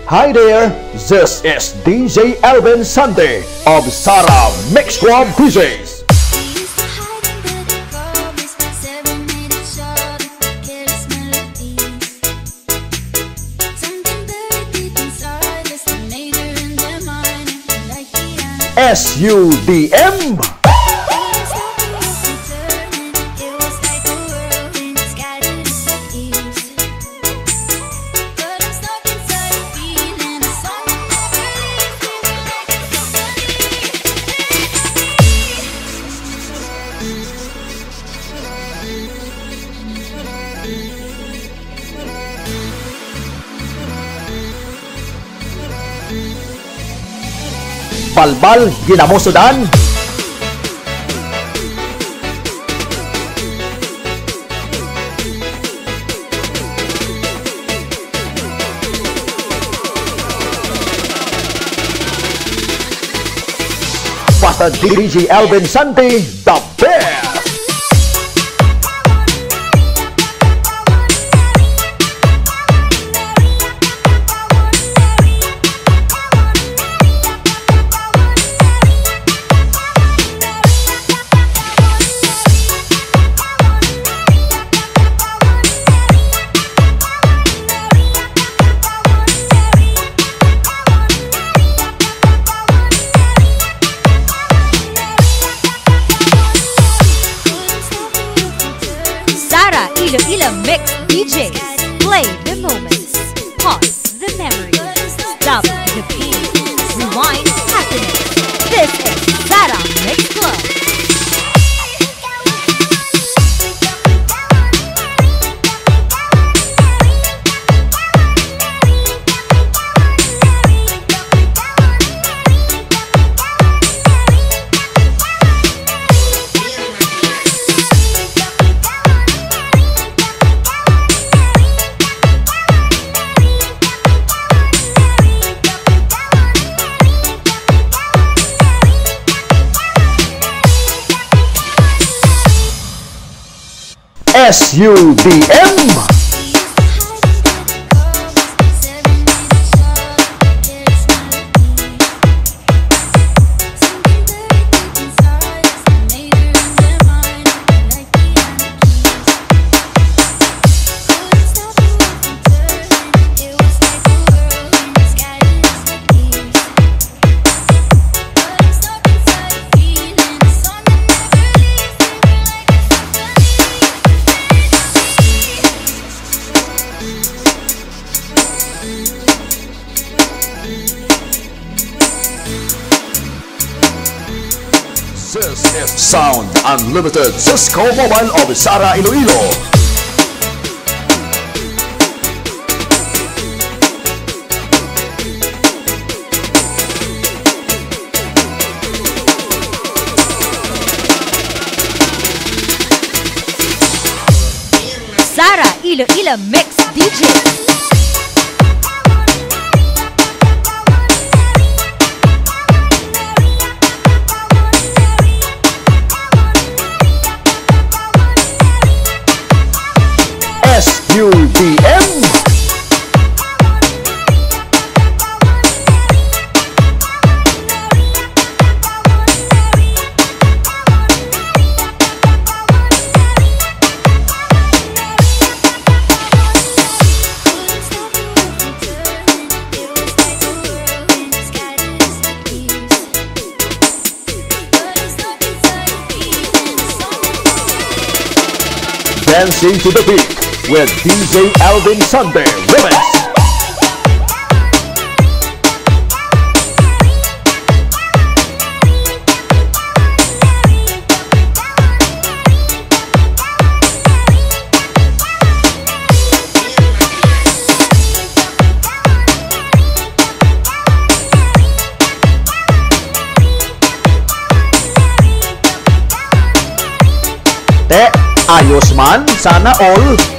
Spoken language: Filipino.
Hi there, this is DJ Alvin Sante of Sarah Mix Club DJs. SUDM. Balbal ginamusudan. Basta DJ Alvin Sante, the best. Iloilo Mix DJs. Play the moments, pause the memories, stop the beat, rewind happiness. This is Sarah Mix Club. SUDM. This is Sound Unlimited Cisco Mobile of Sarah Iloilo. Sarah Iloilo Mix DJs. SUDM. Dancing to the beat with DJ Alvin Sante Remix. Ayos man, sana all.